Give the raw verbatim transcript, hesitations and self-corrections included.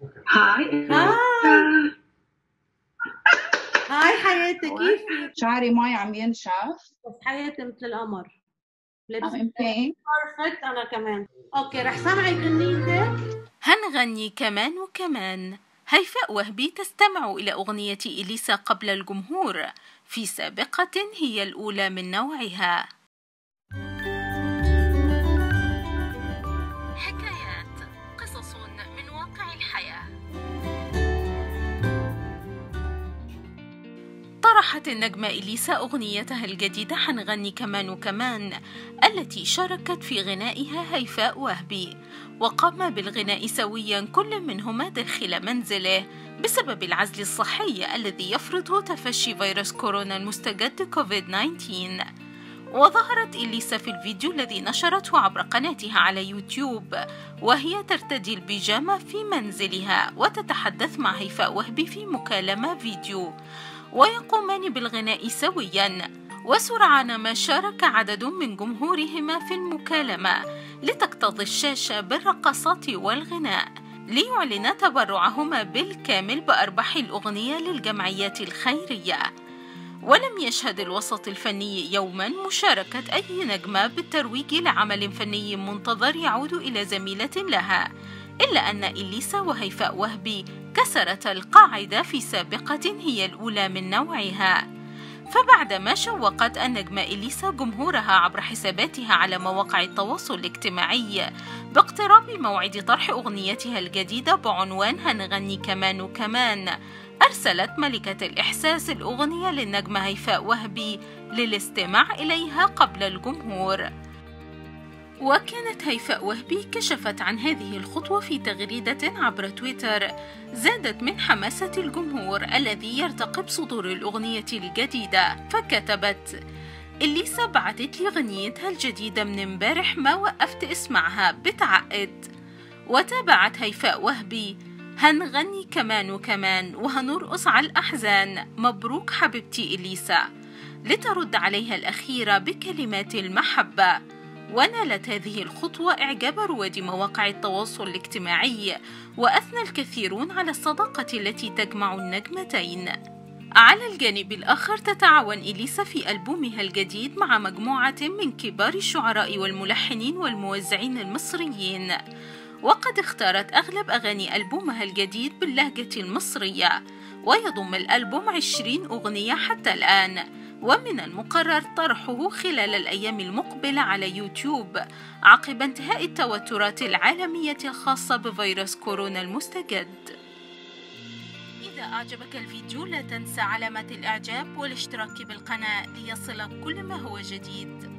هاي هاي هاي حياتي، كيفك؟ شعري معي عم ينشف. بس حياتي مثل القمر. I'm لابسه in pain. بيرفكت. انا كمان. اوكي، رح سمعك غنيتك. هنغني كمان وكمان. هيفاء وهبي تستمع إلى أغنية إليسا قبل الجمهور، في سابقة هي الأولى من نوعها. حكايات، قصص من واقع الحياة. طرحت النجمة إليسا أغنيتها الجديدة حنغني كمان وكمان، التي شاركت في غنائها هيفاء وهبي، وقام بالغناء سويا كل منهما داخل منزله بسبب العزل الصحي الذي يفرض تفشي فيروس كورونا المستجد كوفيد تسعة عشر. وظهرت إليسا في الفيديو الذي نشرته عبر قناتها على يوتيوب وهي ترتدي البيجامة في منزلها وتتحدث مع هيفاء وهبي في مكالمة فيديو، ويقومان بالغناء سويا. وسرعان ما شارك عدد من جمهورهما في المكالمة لتكتظ الشاشة بالرقصات والغناء، ليعلن تبرعهما بالكامل بأرباح الأغنية للجمعيات الخيرية. ولم يشهد الوسط الفني يوما مشاركة أي نجمة بالترويج لعمل فني منتظر يعود إلى زميلة لها، إلا أن إليسا وهيفاء وهبي كسرت القاعدة في سابقة هي الأولى من نوعها. فبعدما شوقت النجمة إليسا جمهورها عبر حساباتها على مواقع التواصل الاجتماعي باقتراب موعد طرح أغنيتها الجديدة بعنوان هنغني كمان وكمان، أرسلت ملكة الإحساس الأغنية للنجمة هيفاء وهبي للاستماع إليها قبل الجمهور. وكانت هيفاء وهبي كشفت عن هذه الخطوة في تغريدة عبر تويتر زادت من حماسة الجمهور الذي يرتقب صدور الأغنية الجديدة، فكتبت: إليسا بعتت لي غنيتها الجديدة من امبارح، ما وقفت اسمعها بتعقد. وتابعت هيفاء وهبي: هنغني كمان وكمان وهنرقص على الأحزان، مبروك حبيبتي إليسا، لترد عليها الأخيرة بكلمات المحبة. ونالت هذه الخطوة إعجاب رواد مواقع التواصل الاجتماعي، وأثنى الكثيرون على الصداقة التي تجمع النجمتين. على الجانب الآخر تتعاون إليسا في ألبومها الجديد مع مجموعة من كبار الشعراء والملحنين والموزعين المصريين، وقد اختارت أغلب أغاني ألبومها الجديد باللهجة المصرية، ويضم الألبوم عشرين أغنية حتى الآن، ومن المقرر طرحه خلال الأيام المقبلة على يوتيوب عقب انتهاء التوترات العالمية الخاصة بفيروس كورونا المستجد. إذا أعجبك الفيديو لا تنسى علامة الإعجاب والاشتراك بالقناة ليصلك كل ما هو جديد.